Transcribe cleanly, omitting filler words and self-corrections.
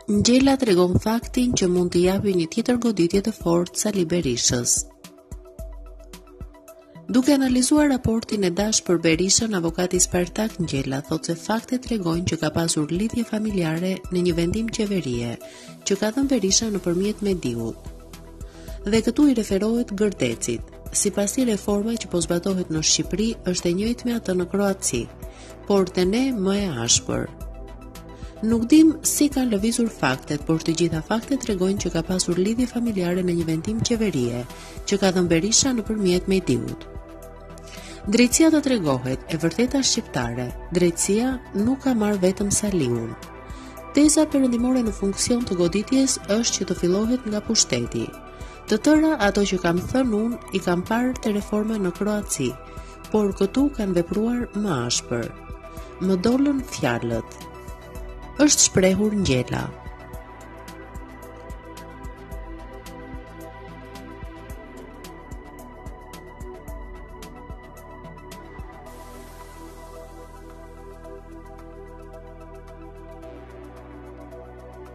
Ngjela tregon faktin që mund të japë një tjetër goditje të fortë Sali Berishës. Duke analizuar raportin e dash për Berishën, avokati Spartak Ngjela thotë se faktet tregojnë që ka pasur lidhje familjare në një vendim qeverie, që ka dhënë Berisha nëpërmjet mediut. Dhe këtu i referohet Gërdecit. Sipas tij, reforma që po zbatohet në Shqipëri është e njëjtë me atë në Kroaci, por te ne më e ashpër. Nuk dim si kanë lëvizur faktet, por të gjitha faktet tregojnë që ka pasur lidhje familjare në një vendim qeverie, që ka dhënë Berisha nëpërmjet mediut. Drejtësia të tregohet e vërteta shqiptare. Drejtësia nuk ka marrë vetëm Saliun. Teza perëndimore në funksion të goditjes është që të fillohet nga pushteti. Të tëra ato që kam thënë unë i kam parë te reforma në Kroaci, por këtu kanë vepruar më ashpër. Më dolën fjalët. Është shprehur Ngjela.